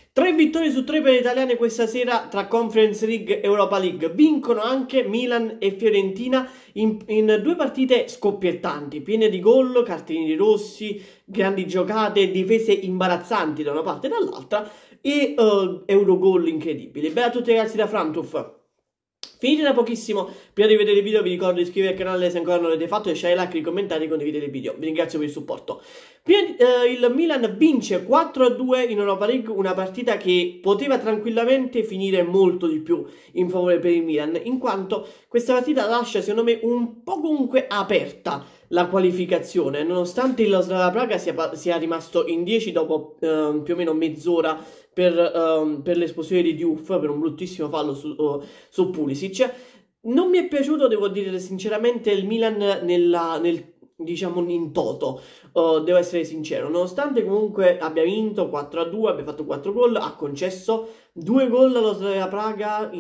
Tre vittorie su tre per le italiane questa sera tra Conference League e Europa League. Vincono anche Milan e Fiorentina in due partite scoppiettanti, piene di gol, cartellini rossi, grandi giocate, difese imbarazzanti da una parte e dall'altra e Eurogol incredibili. Bella a tutti ragazzi da Frantuf. Finite da pochissimo, prima di vedere il video vi ricordo di iscrivervi al canale se ancora non l'avete fatto, lasciare like, i commentari e condividere il video. Vi ringrazio per il supporto. Il Milan vince 4-2 in Europa League, una partita che poteva tranquillamente finire molto di più in favore per il Milan, in quanto questa partita lascia secondo me un po' comunque aperta la qualificazione, nonostante il Slavia Praga sia rimasto in 10 dopo più o meno mezz'ora per l'esplosione di Diouf, per un bruttissimo fallo su Pulisic. Non mi è piaciuto, devo dire sinceramente, il Milan diciamo in toto, devo essere sincero, nonostante comunque abbia vinto 4-2, abbia fatto 4 gol, ha concesso 2 gol allo Slavia Praga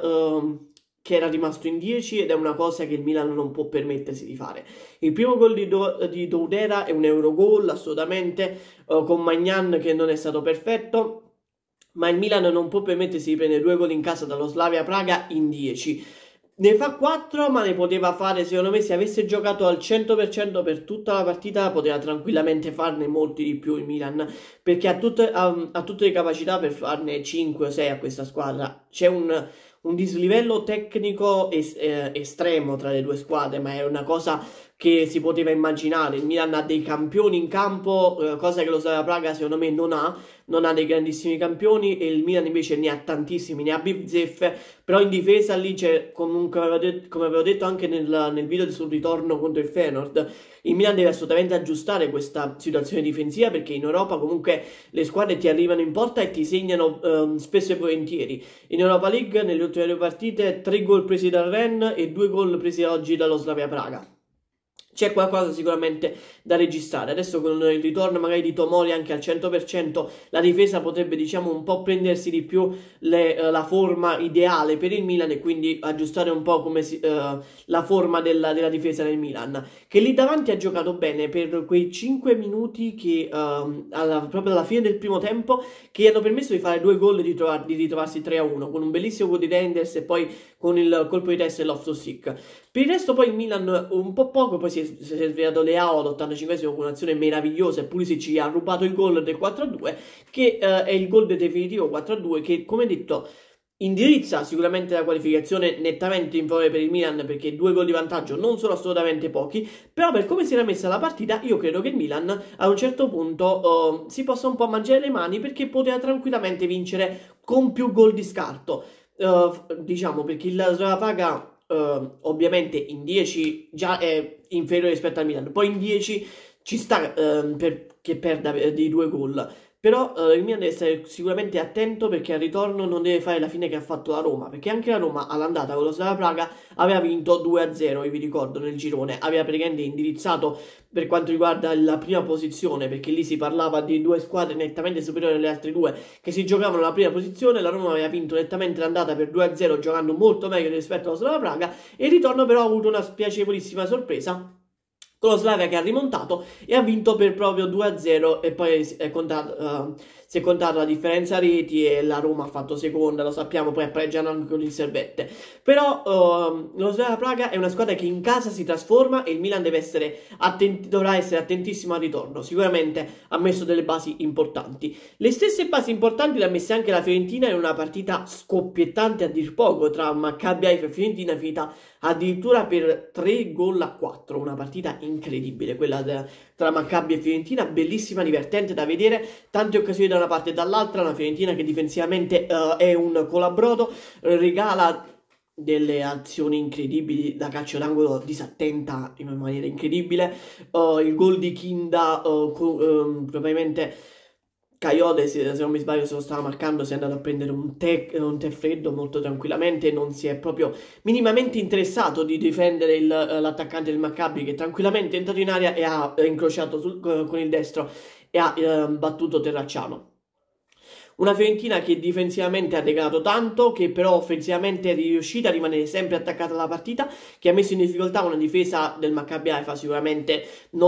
che era rimasto in 10 ed è una cosa che il Milan non può permettersi di fare. Il primo gol di Doudera è un Eurogol assolutamente, con Maignan che non è stato perfetto, ma il Milan non può permettersi di prendere 2 gol in casa dallo Slavia Praga in 10. Ne fa 4, ma ne poteva fare, secondo me, se avesse giocato al 100% per tutta la partita, poteva tranquillamente farne molti di più il Milan, perché ha tutte le capacità per farne 5 o 6 a questa squadra. C'è un dislivello tecnico estremo tra le due squadre, ma è una cosa che si poteva immaginare. Il Milan ha dei campioni in campo, cosa che lo Slavia Praga secondo me non ha dei grandissimi campioni, e il Milan invece ne ha tantissimi, ne ha bizzeffe, però in difesa lì c'è, comunque come avevo detto anche nel video sul ritorno contro il Feyenoord, il Milan deve assolutamente aggiustare questa situazione difensiva, perché in Europa comunque le squadre ti arrivano in porta e ti segnano spesso e volentieri. In Europa League nelle ultime 2 partite 3 gol presi dal Rennes e 2 gol presi oggi dallo Slavia Praga. C'è qualcosa sicuramente da registrare. Adesso con il ritorno magari di Tomori anche al 100%, la difesa potrebbe, diciamo, un po' prendersi di più la forma ideale per il Milan, e quindi aggiustare un po' la forma della difesa del Milan, che lì davanti ha giocato bene per quei 5 minuti che proprio alla fine del primo tempo, che hanno permesso di fare 2 gol e di ritrovarsi 3-1, con un bellissimo gol di Reinders e poi con il colpo di testa dell'Loftus-Cheek. Per il resto poi il Milan un po' poco, poi si è svegliato Leao all'85esimo con un'azione meravigliosa e Pulisic ci ha rubato il gol del 4-2, che è il gol definitivo 4-2, che come detto indirizza sicuramente la qualificazione nettamente in favore per il Milan, perché 2 gol di vantaggio non sono assolutamente pochi, però per come si era messa la partita io credo che il Milan a un certo punto si possa un po' mangiare le mani, perché poteva tranquillamente vincere con più gol di scarto, diciamo, perché il Slavia Praga ovviamente in 10 già è inferiore rispetto al Milan, poi in 10 ci sta che perda di 2 gol, però il Milan deve stare sicuramente attento, perché al ritorno non deve fare la fine che ha fatto la Roma, perché anche la Roma all'andata con lo Slavia Praga aveva vinto 2-0, io vi ricordo, nel girone, aveva praticamente indirizzato per quanto riguarda la prima posizione, perché lì si parlava di 2 squadre nettamente superiori alle altre 2 che si giocavano la prima posizione. La Roma aveva vinto nettamente l'andata per 2-0, giocando molto meglio rispetto allo Slavia Praga, e il ritorno però ha avuto una spiacevolissima sorpresa con lo Slavia che ha rimontato e ha vinto per proprio 2-0, e poi si è contata la differenza reti e la Roma ha fatto seconda, lo sappiamo, poi pareggiando anche con il Servette. Però lo Slavia Praga è una squadra che in casa si trasforma, e il Milan dovrà essere attentissimo al ritorno. Sicuramente ha messo delle basi importanti. Le stesse basi importanti le ha messe anche la Fiorentina in una partita scoppiettante a dir poco tra Maccabi Haifa e Fiorentina, finita addirittura per 3-4, una partita incredibile quella tra Maccabi e Fiorentina, bellissima, divertente da vedere, tante occasioni da una parte e dall'altra, una Fiorentina che difensivamente è un colabrodo, regala delle azioni incredibili da calcio d'angolo disattenta in maniera incredibile, il gol di Kinda, probabilmente Kayode, se non mi sbaglio, se lo stava marcando, si è andato a prendere un tè freddo molto tranquillamente, non si è proprio minimamente interessato di difendere l'attaccante del Maccabi, che tranquillamente è entrato in area e ha incrociato con il destro e ha battuto Terracciano. Una Fiorentina che difensivamente ha regalato tanto, che però offensivamente è riuscita a rimanere sempre attaccata alla partita, che ha messo in difficoltà una difesa del Maccabi Haifa sicuramente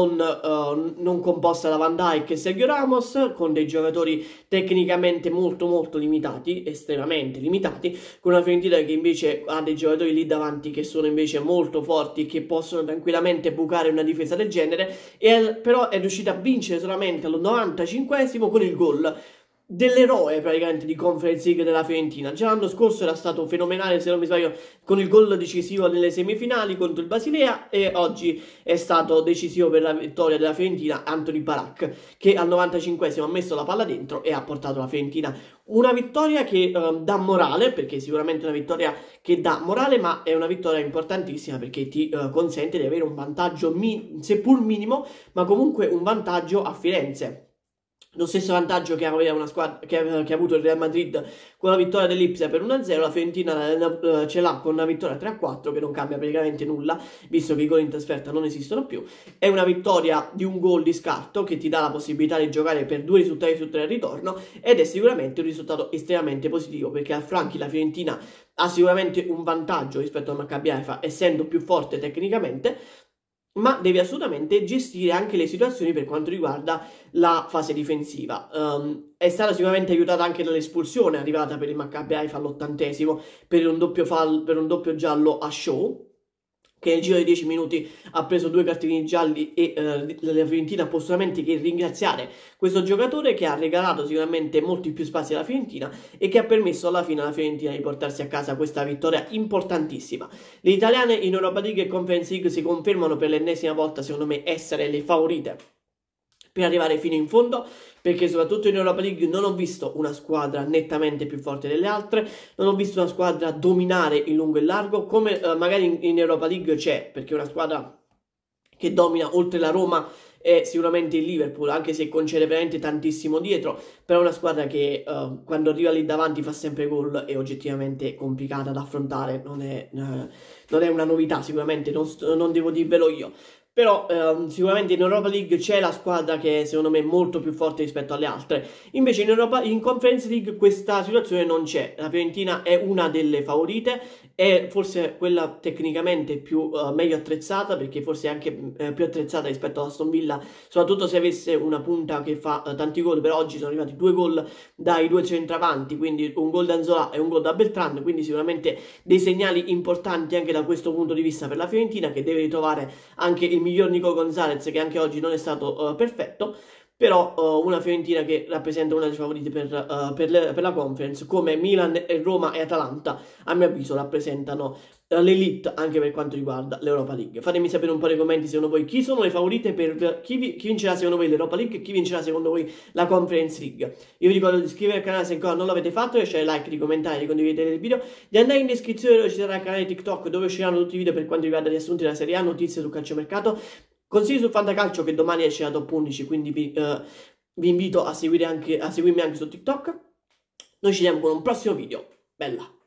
non composta da Van Dijk e Sergio Ramos, con dei giocatori tecnicamente molto limitati, estremamente limitati, con una Fiorentina che invece ha dei giocatori lì davanti che sono invece molto forti, che possono tranquillamente bucare una difesa del genere, però è riuscita a vincere solamente al 95esimo con il gol dell'eroe praticamente di Conference League della Fiorentina. Già l'anno scorso era stato fenomenale, se non mi sbaglio, con il gol decisivo nelle semifinali contro il Basilea, e oggi è stato decisivo per la vittoria della Fiorentina Anthony Barak, che al 95esimo ha messo la palla dentro e ha portato la Fiorentina una vittoria che dà morale, perché sicuramente è una vittoria che dà morale, ma è una vittoria importantissima perché ti consente di avere un vantaggio seppur minimo, ma comunque un vantaggio a Firenze. Lo stesso vantaggio che aveva una squadra che ha avuto il Real Madrid con la vittoria dell'Ipsia per 1-0, la Fiorentina ce l'ha con una vittoria 3-4 che non cambia praticamente nulla, visto che i gol in trasferta non esistono più. È una vittoria di un gol di scarto che ti dà la possibilità di giocare per 2 risultati su 3 al ritorno, ed è sicuramente un risultato estremamente positivo perché al Franchi la Fiorentina ha sicuramente un vantaggio rispetto al Maccabi Haifa, essendo più forte tecnicamente, ma devi assolutamente gestire anche le situazioni per quanto riguarda la fase difensiva. È stata sicuramente aiutata anche dall'espulsione arrivata per il Maccabi Haifa all'80esimo per un doppio giallo a Shaw, che nel giro di 10 minuti ha preso 2 cartellini gialli, e la Fiorentina può solamente che ringraziare questo giocatore che ha regalato sicuramente molti più spazi alla Fiorentina e che ha permesso alla fine alla Fiorentina di portarsi a casa questa vittoria importantissima. Le italiane in Europa League e Conference League si confermano per l'ennesima volta, secondo me, essere le favorite per arrivare fino in fondo, perché soprattutto in Europa League non ho visto una squadra nettamente più forte delle altre, non ho visto una squadra dominare in lungo e largo, come magari in Europa League c'è, perché una squadra che domina oltre la Roma è sicuramente il Liverpool, anche se concede veramente tantissimo dietro, però è una squadra che quando arriva lì davanti fa sempre gol, è oggettivamente complicata da affrontare, non è una novità sicuramente, non devo dirvelo io. Però sicuramente in Europa League c'è la squadra che è secondo me molto più forte rispetto alle altre. Invece in Conference League questa situazione non c'è. La Fiorentina è una delle favorite, è forse quella tecnicamente più meglio attrezzata, perché forse è anche più attrezzata rispetto all'Aston Villa, soprattutto se avesse una punta che fa tanti gol. Per oggi sono arrivati 2 gol dai 2 centravanti, quindi un gol da Nzola e un gol da Beltran, quindi sicuramente dei segnali importanti anche da questo punto di vista per la Fiorentina, che deve ritrovare anche il miglior Nico Gonzalez, che anche oggi non è stato perfetto, però una Fiorentina che rappresenta una delle favorite per la Conference, come Milan, Roma e Atalanta, a mio avviso rappresentano l'elite anche per quanto riguarda l'Europa League. Fatemi sapere un po' nei commenti secondo voi chi sono le favorite per chi vincerà secondo voi l'Europa League e chi vincerà secondo voi la Conference League. Io vi ricordo di iscrivervi al canale se ancora non l'avete fatto, di lasciare like, di commentare, di condividere il video, di andare in descrizione dove ci sarà il canale TikTok dove usciranno tutti i video per quanto riguarda gli assunti della Serie A, notizie sul calciomercato, consigli sul fantacalcio, che domani esce la top 11, quindi vi invito a seguirmi anche su TikTok. Noi ci vediamo con un prossimo video. Bella!